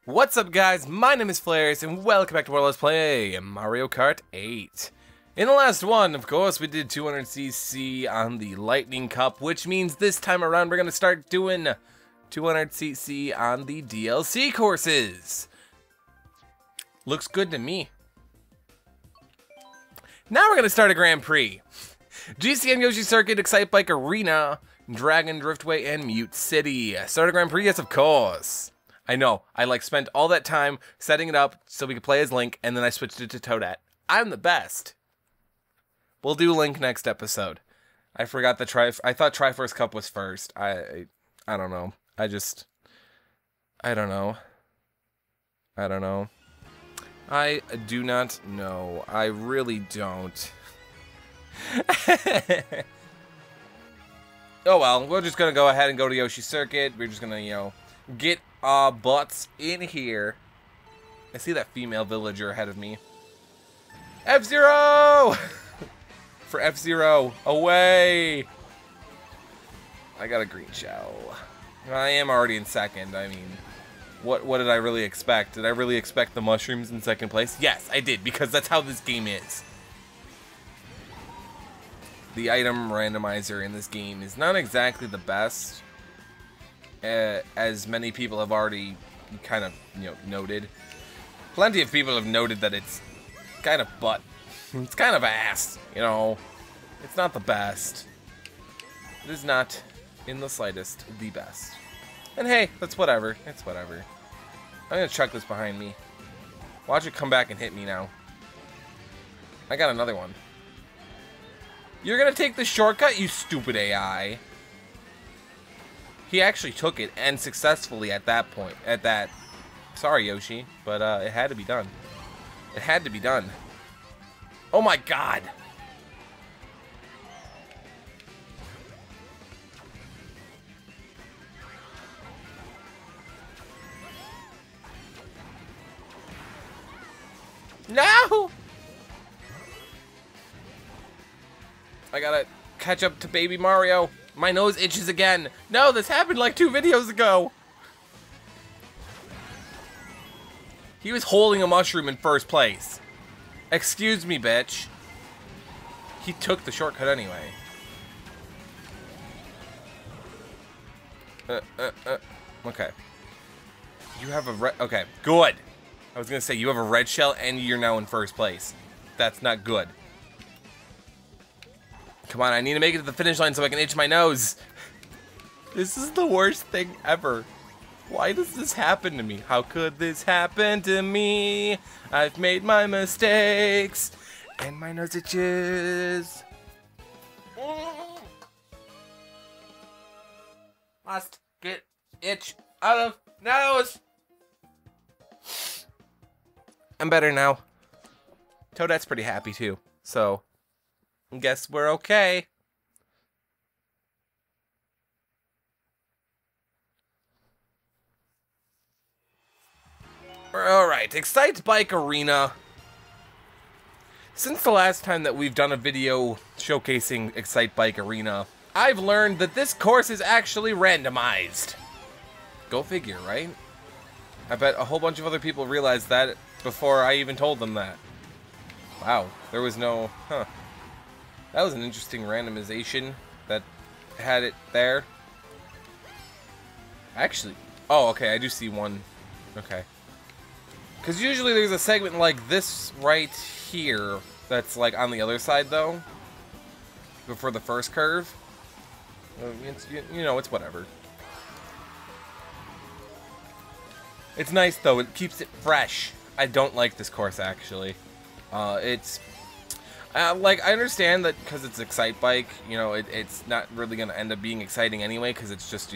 What's up, guys? My name is Flares, and welcome back to World Let's Play Mario Kart 8. In the last one, of course, we did 200cc on the Lightning Cup, which means this time around we're going to start doing 200cc on the DLC courses. Looks good to me. Now we're going to start a Grand Prix. GCN Yoshi Circuit, Excitebike Arena, Dragon Driftway, and Mute City. Start a Grand Prix? Yes, of course. I know, I spent all that time setting it up so we could play as Link, and then I switched it to Toadette. I'm the best. We'll do Link next episode. I forgot the I thought Triforce Cup was first. I don't know. I don't know. I do not know. I really don't. Oh well, we're just gonna go ahead and go to Yoshi Circuit. We're just gonna, get our butts in here. I see that female villager ahead of me. F-Zero! For F-Zero, away! I got a green shell. I am already in second. I mean, what did I really expect? Did I really expect the mushrooms in second place? Yes, I did, because that's how this game is. The item randomizer in this game is not exactly the best. As many people have already kind of, noted. Plenty of people have noted that it's kind of butt. It's kind of ass, It's not the best. It is not, in the slightest, the best. And hey, that's whatever. It's whatever. I'm gonna chuck this behind me. Watch it come back and hit me now. I got another one. You're gonna take the shortcut, you stupid AI. He actually took it, and successfully at that point. Sorry, Yoshi, but it had to be done. It had to be done. Oh my god! No! I gotta catch up to Baby Mario. My nose itches again. No, this happened like 2 videos ago. He was holding a mushroom in first place. Excuse me, bitch. He took the shortcut anyway. Okay. You have a red... Okay, good. I was gonna say, you have a red shell and you're now in first place. That's not good. Come on, I need to make it to the finish line so I can itch my nose. This is the worst thing ever. Why does this happen to me? How could this happen to me? I've made my mistakes, and my nose itches. Must get itch out of nose. I'm better now. Toadette's pretty happy too, so guess we're okay. Alright, Excitebike Arena. Since the last time that we've done a video showcasing Excitebike Arena, I've learned that this course is actually randomized. Go figure, right? I bet a whole bunch of other people realized that before I even told them that. Wow, there was no... Huh. That was an interesting randomization that had it there. Actually... Oh, okay, I do see one. Okay. Because usually there's a segment like this right here that's like on the other side, though. Before the first curve. It's, it's whatever. It's nice, though. It keeps it fresh. I don't like this course, actually. It's... I understand that because it's Excitebike, it's not really going to end up being exciting anyway, because it's just,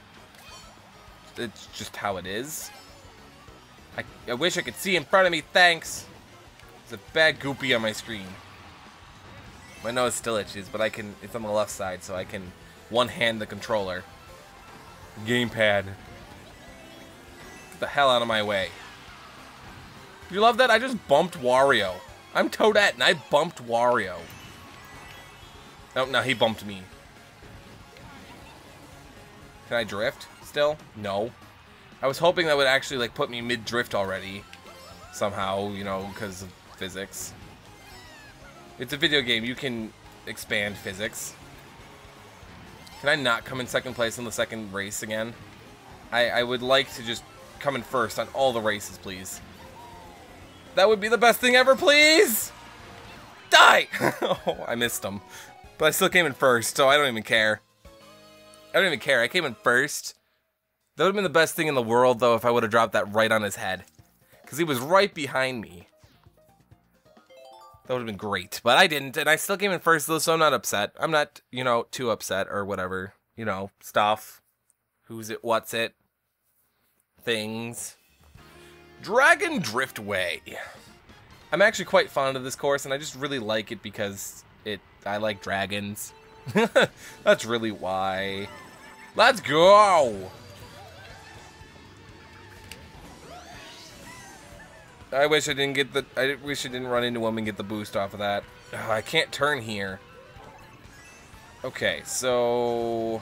it's just how it is. I wish I could see in front of me, thanks! There's a bad goopy on my screen. My nose still itches, but it's on the left side, so I can one-hand the controller. Gamepad. Get the hell out of my way. You love that? I just bumped Wario. I'm Toadette, and I bumped Wario. Oh, no, he bumped me. Can I drift still? No. I was hoping that would actually, like, put me mid-drift already. Somehow, you know, because of physics. It's a video game. You can expand physics. Can I not come in second place in the second race again? I would like to just come in first on all the races, please. That would be the best thing ever, please! Die! Oh, I missed him. But I still came in first, so I don't even care. I don't even care. I came in first. That would have been the best thing in the world, though, if I would have dropped that right on his head. Because he was right behind me. That would have been great. But I didn't, and I still came in first, though, so I'm not upset. I'm not, you know, too upset or whatever. You know, stuff. Who's it, what's it. Things. Dragon Driftway. I'm actually quite fond of this course, and I just really like it because I like dragons. That's really why. Let's go! I wish I didn't run into him and get the boost off of that. Oh, I can't turn here. Okay, so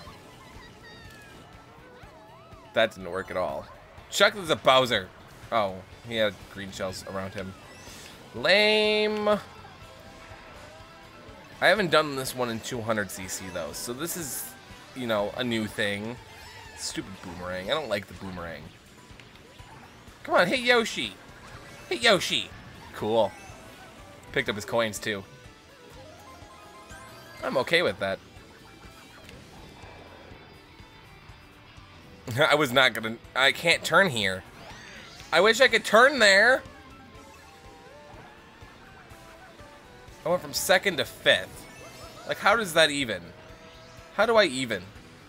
that didn't work at all. Chuck, there's a Bowser. Oh, he had green shells around him. Lame. I haven't done this one in 200cc though, so this is, you know, a new thing. Stupid boomerang. I don't like the boomerang. Come on, hit Yoshi. Hit Yoshi. Cool. Picked up his coins too. I'm okay with that. I was not gonna... I can't turn here. I wish I could turn there. I went from second to fifth. Like, how does that even? How do I even?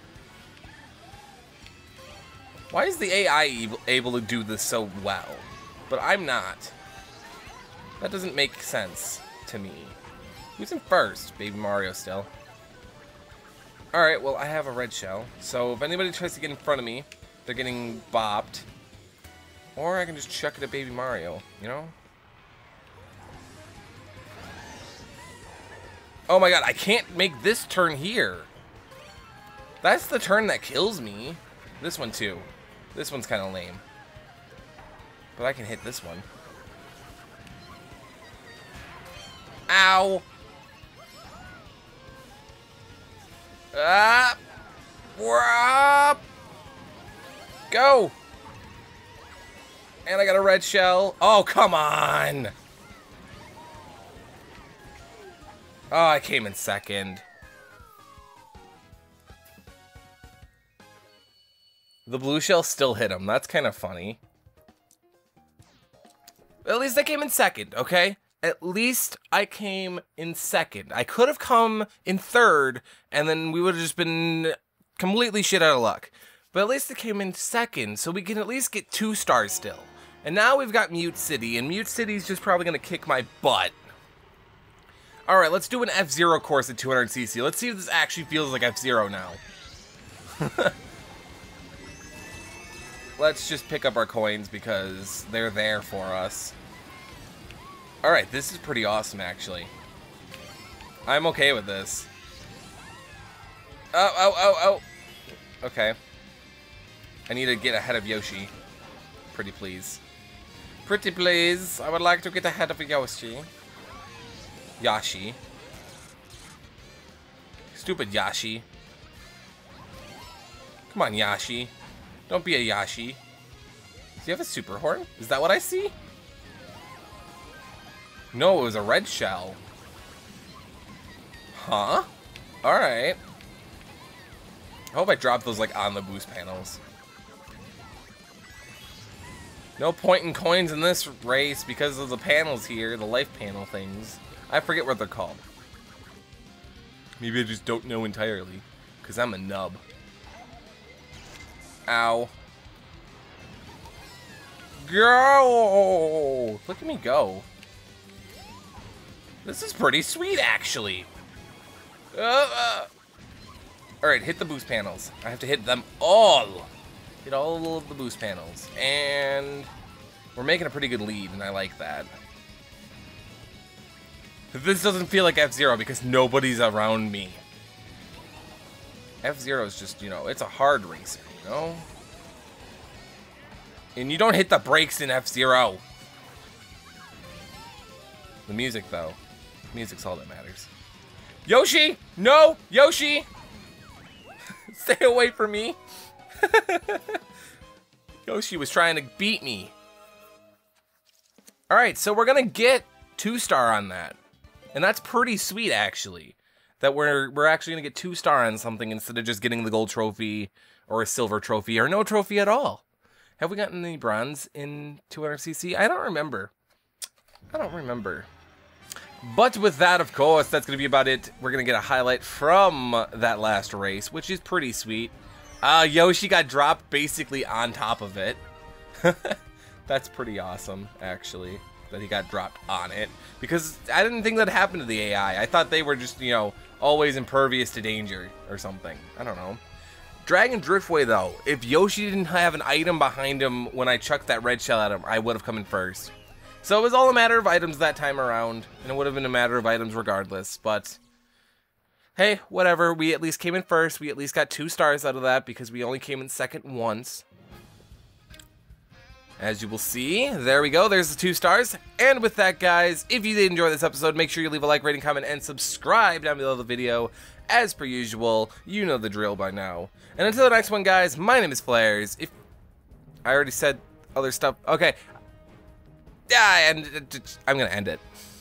Why is the AI able to do this so well? But I'm not. That doesn't make sense to me. Who's in first? Baby Mario still. Alright, well, I have a red shell. So if anybody tries to get in front of me, they're getting bopped. Or I can just chuck it at Baby Mario, you know? Oh my god, I can't make this turn here. That's the turn that kills me. This one too. This one's kind of lame. But I can hit this one. Ow! Ah! Whoop! Go! And I got a red shell. Oh, come on! Oh, I came in second. The blue shell still hit him. That's kind of funny. At least I came in second, okay? At least I came in second. I could have come in third, and then we would have just been completely shit out of luck. But at least I came in second, so we can at least get 2 stars still. And now we've got Mute City, and Mute City's just probably going to kick my butt. Alright, let's do an F-Zero course at 200cc. Let's see if this actually feels like F-Zero now. Let's just pick up our coins because they're there for us. Alright, this is pretty awesome, actually. I'm okay with this. Oh. Okay. I need to get ahead of Yoshi. Pretty please. Pretty please. I would like to get ahead of Yoshi. Yashi. Stupid Yashi. Come on, Yashi. Don't be a Yashi. Do you have a super horn? Is that what I see? No, it was a red shell. Huh? Alright. I hope I drop those, like, on the boost panels. No point in coins in this race because of the panels here, the life panel things. I forget what they're called. Maybe I just don't know entirely, because I'm a nub. Ow. Go! Look at me go. This is pretty sweet, actually. Alright, hit the boost panels. I have to hit them all. Hit all of the boost panels. And we're making a pretty good lead, and I like that. This doesn't feel like F-Zero because nobody's around me. F-Zero is just, you know, it's a hard racer, you know? And you don't hit the brakes in F-Zero. The music, though. Music's all that matters. Yoshi! No! Yoshi! Stay away from me. Yoshi was trying to beat me. Alright, so we're gonna get 2-star on that. And that's pretty sweet, actually. That we're actually gonna get 2-star on something instead of just getting the gold trophy or a silver trophy or no trophy at all. Have we gotten any bronze in 200cc? I don't remember. But with that, of course, that's going to be about it. We're going to get a highlight from that last race, which is pretty sweet. Yoshi got dropped basically on top of it. That's pretty awesome, actually, that he got dropped on it. Because I didn't think that happened to the AI. I thought they were just, you know, always impervious to danger or something. I don't know. Dragon Driftway, though, if Yoshi didn't have an item behind him when I chucked that red shell at him, I would have come in first. So it was all a matter of items that time around, and it would have been a matter of items regardless, but hey, whatever, we at least came in first, we at least got 2 stars out of that because we only came in second once. As you will see, there we go, there's the 2 stars, and with that, guys, if you did enjoy this episode, make sure you leave a like, rating, comment, and subscribe down below the video. As per usual, you know the drill by now. And until the next one, guys, my name is Flares. If I already said other stuff, okay. Yeah, and I'm gonna end it.